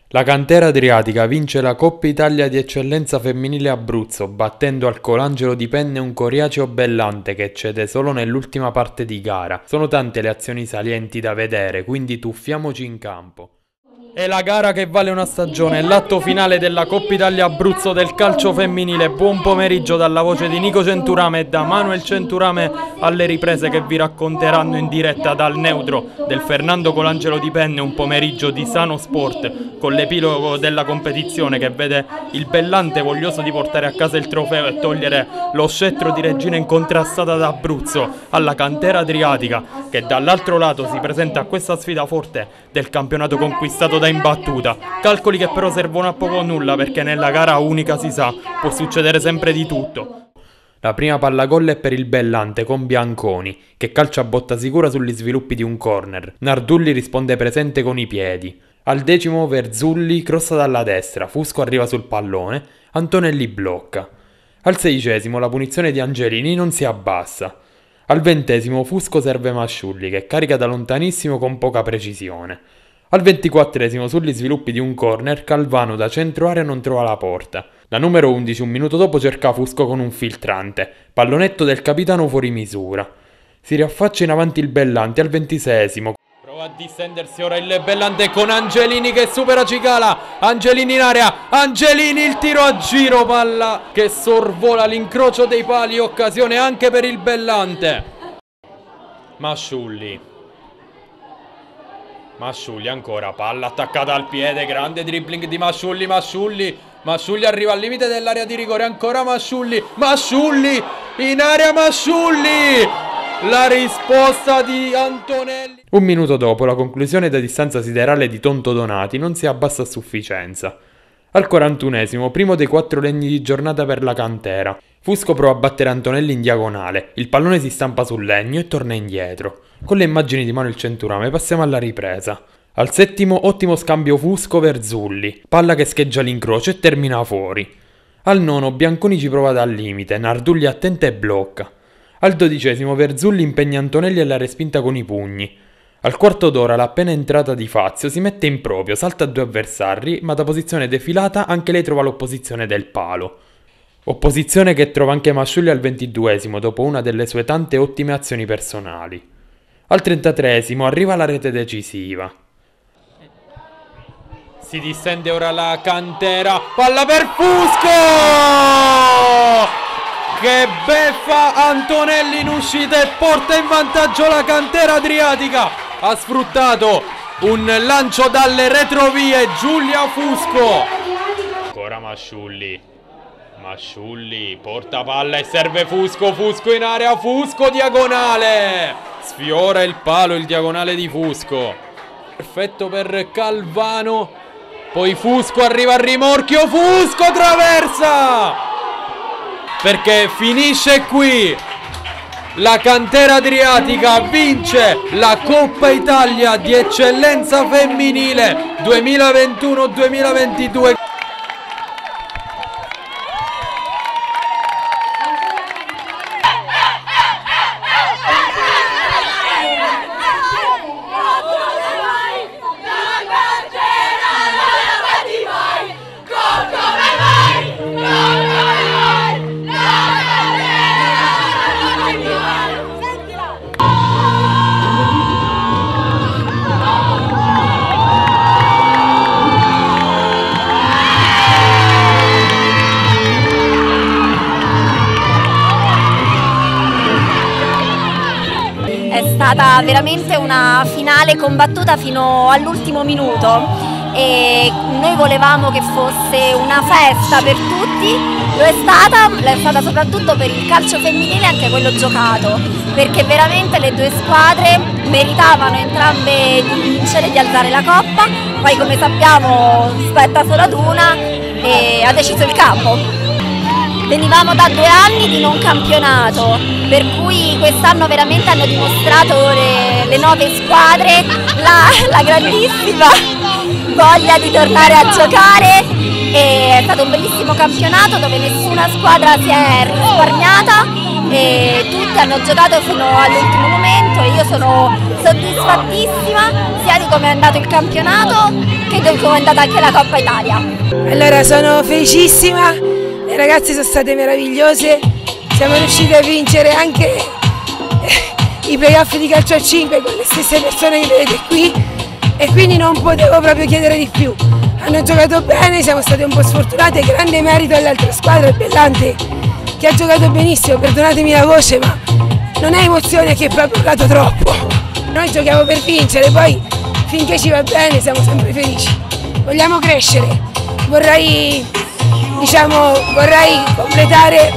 La Cantera Adriatica vince la Coppa Italia di Eccellenza Femminile Abruzzo, battendo al Colangelo di Penne un Coriaceo Bellante che cede solo nell'ultima parte di gara. Sono tante le azioni salienti da vedere, quindi tuffiamoci in campo. È la gara che vale una stagione, è l'atto finale della Coppa Italia Abruzzo del calcio femminile. Buon pomeriggio dalla voce di Nico Centurame e da Manuel Centurame alle riprese che vi racconteranno in diretta dal neutro del Fernando Colangelo di Penne, un pomeriggio di sano sport con l'epilogo della competizione che vede il Bellante voglioso di portare a casa il trofeo e togliere lo scettro di regina incontrastata d'Abruzzo alla Cantera Adriatica, che dall'altro lato si presenta a questa sfida forte del campionato conquistato da imbattuta. Calcoli che però servono a poco o nulla, perché nella gara unica, si sa, può succedere sempre di tutto. La prima palla gol è per il Bellante con Bianconi, che calcia a botta sicura sugli sviluppi di un corner. Nardulli risponde presente con i piedi. Al 10° Verzulli crossa dalla destra, Fusco arriva sul pallone, Antonelli blocca. Al 16° la punizione di Angelini non si abbassa. Al 20° Fusco serve Masciulli, che carica da lontanissimo con poca precisione. Al 24° sugli sviluppi di un corner Calvano da centro area non trova la porta. La numero 11 un minuto dopo cerca Fusco con un filtrante, pallonetto del capitano fuori misura. Si riaffaccia in avanti il Bellante al 26°. Prova a distendersi ora il Bellante con Angelini che supera Cicala. Angelini in area, Angelini il tiro a giro, palla che sorvola l'incrocio dei pali, occasione anche per il Bellante. Masciulli ancora, palla attaccata al piede, grande dribbling di Masciulli arriva al limite dell'area di rigore, ancora Masciulli in area, la risposta di Antonelli. Un minuto dopo la conclusione da distanza siderale di Tonto Donati non si abbassa a sufficienza. Al 41°, primo dei 4 legni di giornata per la Cantera. Fusco prova a battere Antonelli in diagonale, il pallone si stampa sul legno e torna indietro. Con le immagini di Manuel Centurame passiamo alla ripresa. Al 7° ottimo scambio Fusco-Verzulli, palla che scheggia l'incrocio e termina fuori. Al 9° Bianconi ci prova dal limite, Nardulli attenta e blocca. Al 12° Verzulli impegna Antonelli e la respinta con i pugni. Al quarto d'ora l'appena entrata di Fazio si mette in proprio, salta a 2 avversari, ma da posizione defilata anche lei trova l'opposizione del palo. Opposizione che trova anche Masciulli al 22° dopo una delle sue tante ottime azioni personali. Al 33° arriva la rete decisiva. Si distende ora la Cantera, palla per Fusco! Che beffa Antonelli in uscita e porta in vantaggio la Cantera Adriatica. Ha sfruttato un lancio dalle retrovie Giulia Fusco. Ancora Masciulli porta palla e serve Fusco in area, Fusco diagonale. Sfiora il palo il diagonale di Fusco. Perfetto per Calvano. Poi Fusco arriva al rimorchio, Fusco traversa! Perché finisce qui. La Cantera Adriatica vince la Coppa Italia di Eccellenza Femminile 2021-2022. È stata veramente una finale combattuta fino all'ultimo minuto e noi volevamo che fosse una festa per tutti, lo è stata soprattutto per il calcio femminile, anche quello giocato, perché veramente le due squadre meritavano entrambe di vincere, di alzare la coppa. Poi, come sappiamo, spetta solo ad una e ha deciso il campo. Venivamo da 2 anni di non campionato, per cui quest'anno veramente hanno dimostrato le 9 squadre la grandissima voglia di tornare a giocare. E è stato un bellissimo campionato dove nessuna squadra si è risparmiata e tutti hanno giocato fino all'ultimo momento e io sono soddisfattissima sia di come è andato il campionato, che come è andata anche la Coppa Italia. Allora, sono felicissima, le ragazze sono state meravigliose, siamo riusciti a vincere anche i playoff di calcio a 5 con le stesse persone che vedete qui e quindi non potevo proprio chiedere di più. Hanno giocato bene, siamo state un po' sfortunate, grande merito all'altra squadra, il Bellante, che ha giocato benissimo, perdonatemi la voce, ma non è emozione che poi ha urlato troppo. Noi giochiamo per vincere, poi finché ci va bene siamo sempre felici. Vogliamo crescere, vorrei completare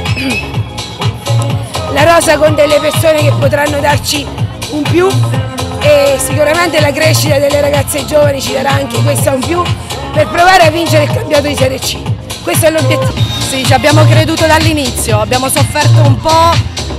la rosa con delle persone che potranno darci un più e sicuramente la crescita delle ragazze giovani ci darà anche questa un più per provare a vincere il campionato di Serie C. Questo è l'obiettivo. Sì, ci abbiamo creduto dall'inizio, abbiamo sofferto un po',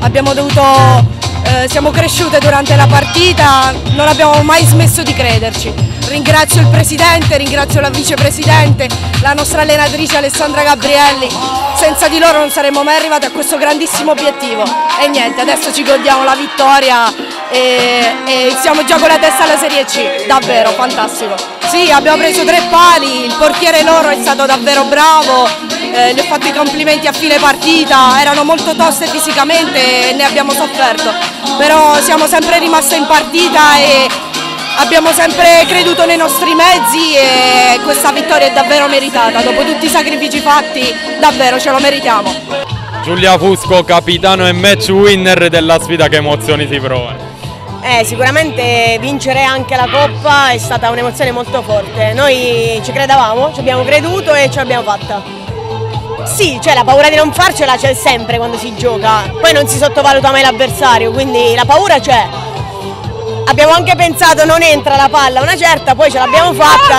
siamo cresciute durante la partita, non abbiamo mai smesso di crederci. Ringrazio il presidente, ringrazio la vicepresidente, la nostra allenatrice Alessandra Gabrielli, senza di loro non saremmo mai arrivati a questo grandissimo obiettivo. E niente, adesso ci godiamo la vittoria e siamo già con la testa alla Serie C, davvero fantastico. Sì, abbiamo preso 3 pali, il portiere loro è stato davvero bravo, gli ho fatto i complimenti a fine partita, erano molto toste fisicamente e ne abbiamo sofferto, però siamo sempre rimaste in partita e abbiamo sempre creduto nei nostri mezzi e questa vittoria è davvero meritata, dopo tutti i sacrifici fatti davvero ce lo meritiamo. Giulia Fusco, capitano e match winner della sfida, che emozioni si provano? Sicuramente vincere anche la Coppa è stata un'emozione molto forte, noi ci credevamo, ci abbiamo creduto e ce l'abbiamo fatta. Sì, cioè la paura di non farcela c'è sempre quando si gioca, poi non si sottovaluta mai l'avversario, quindi la paura c'è. Abbiamo anche pensato non entra la palla una certa, poi ce l'abbiamo fatta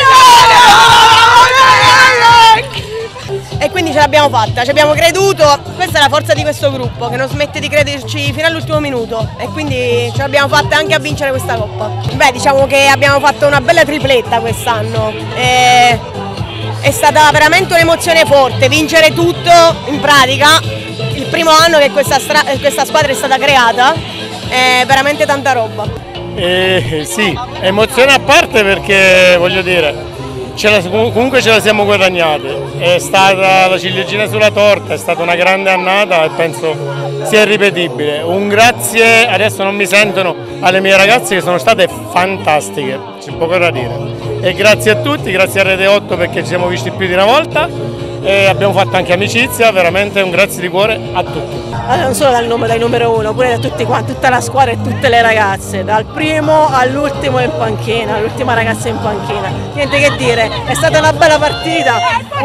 e quindi ce l'abbiamo fatta, ci abbiamo creduto, questa è la forza di questo gruppo che non smette di crederci fino all'ultimo minuto e quindi ce l'abbiamo fatta anche a vincere questa Coppa. Beh, diciamo che abbiamo fatto una bella tripletta quest'anno, è stata veramente un'emozione forte, vincere tutto in pratica, il primo anno che questa squadra è stata creata, è veramente tanta roba. Sì, emozione a parte perché voglio dire, comunque ce la siamo guadagnate, è stata la ciliegina sulla torta, è stata una grande annata e penso sia irripetibile. Un grazie, adesso non mi sentono, alle mie ragazze che sono state fantastiche, c'è poco da dire. E grazie a tutti, grazie a Rete 8 perché ci siamo visti più di una volta e abbiamo fatto anche amicizia, veramente un grazie di cuore a tutti. Allora, non solo dal numero 1, pure da tutti quanti, tutta la squadra e tutte le ragazze, dal primo all'ultimo in panchina, l'ultima ragazza in panchina. Niente che dire, è stata una bella partita,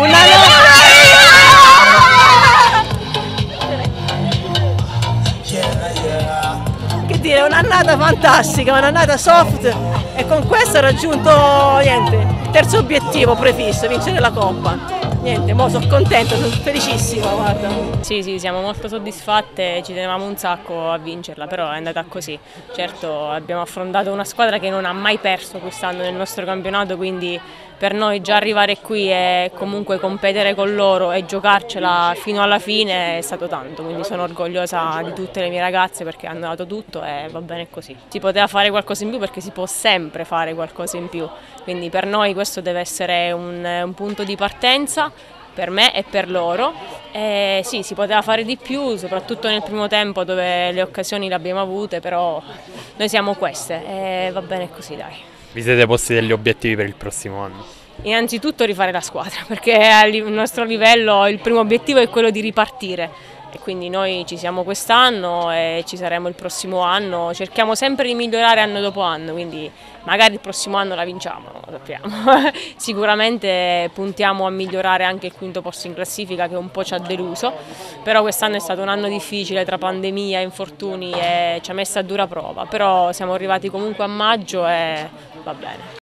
che dire, un'annata fantastica, un'annata soft e con questo ho raggiunto il terzo obiettivo prefisso, vincere la Coppa. Niente, mo sono contenta, sono felicissima, guarda. Sì, siamo molto soddisfatte, ci tenevamo un sacco a vincerla, però è andata così. Certo, abbiamo affrontato una squadra che non ha mai perso quest'anno nel nostro campionato, quindi per noi già arrivare qui e comunque competere con loro e giocarcela fino alla fine è stato tanto, quindi sono orgogliosa di tutte le mie ragazze perché hanno dato tutto e va bene così. Si poteva fare qualcosa in più perché si può sempre fare qualcosa in più, quindi per noi questo deve essere un punto di partenza per me e per loro. Sì, si poteva fare di più, soprattutto nel primo tempo dove le occasioni le abbiamo avute, però noi siamo queste e va bene così, dai. Vi siete posti degli obiettivi per il prossimo anno? Innanzitutto rifare la squadra, perché al nostro livello il primo obiettivo è quello di ripartire e quindi noi ci siamo quest'anno e ci saremo il prossimo anno, cerchiamo sempre di migliorare anno dopo anno, quindi magari il prossimo anno la vinciamo, non lo sappiamo. Sicuramente puntiamo a migliorare anche il quinto posto in classifica che un po' ci ha deluso, però quest'anno è stato un anno difficile tra pandemia, infortuni e ci ha messo a dura prova, però siamo arrivati comunque a maggio e va bene.